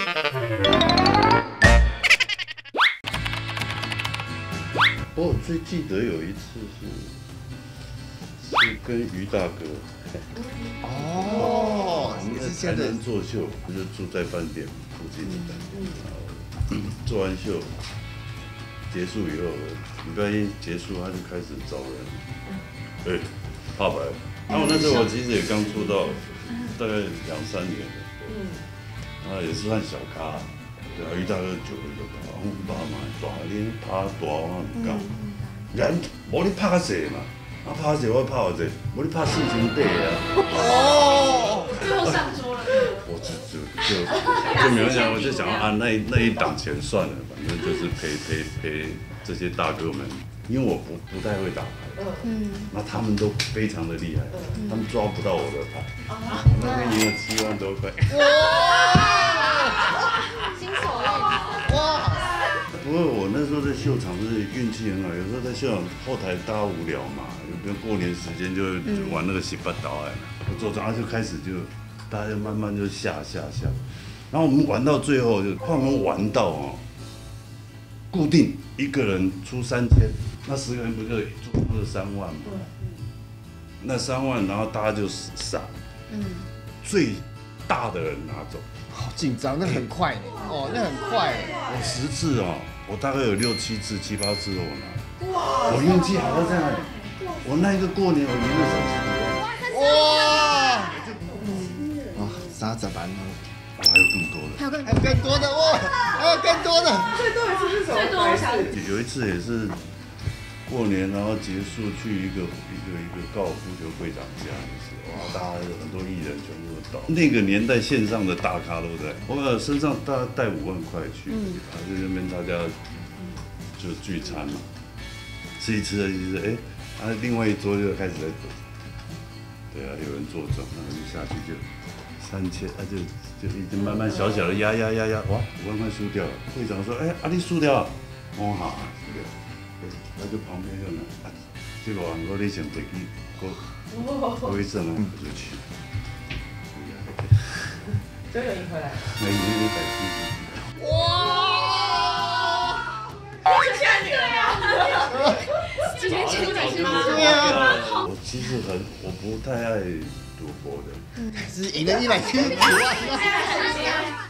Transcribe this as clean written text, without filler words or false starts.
我最记得有一次是跟于大哥， 哦， 我们在台南做秀，就住在饭店附近的，做完秀结束以后，礼拜一结束他就开始找人，怕白。然后那时候我其实也刚出道，大概2、3年了，也是算小咖。对啊，于大哥就讲，我爸嘛大，你拍大我唔敢，人无你拍谁嘛，拍谁我拍偌济，无你拍4斤8啊。哦， 最后上桌了。 我就没有想，我就想那一档钱算了，反正就是陪这些大哥们，因为我不太会打牌，那他们都非常的厉害，他们抓不到我的牌，我那天赢了7万多块。 新手运哇！ 不过我那时候在秀场是运气很好，有时候在秀场后台大家无聊嘛，有没有过年时间就玩那个洗八刀哎，我做然后就开始大家就慢慢就下，然后我们玩到最后就我们玩到固定一个人出3000，那10个人不就出3万吗？那3万，然后大家就傻，最大的人拿走。 好紧张，那很快呢。哦，那很快。 我10次我大概有6、7次、7、8次都我拿。哇！我运气好到这样，我那一个过年我赢了30多万。 哇！30万哦。 还有更多的。 还有更多的哇！还有更多的。 最多一次是什么？最多一有一次也是过年，然后结束去一个高尔夫球会长家的时候，哇，大家很多艺人全部都到。那个年代线上的大咖都在，我身上大概带5万块去，就那边大家就聚餐嘛，吃一吃，另外一桌就开始在赌，对啊，有人作证，然后就下去就3000，就一直慢慢小的压，哇，5万块输掉了。会长说，你输掉了，我好输掉。他就旁边就拿，这个我你想回去，过一阵我就去， 就有赢回来。 那赢140几。 哇！是现在女儿呀？ 之前前140 对啊。 我其实我不太爱赌博的， 是赢了170几万。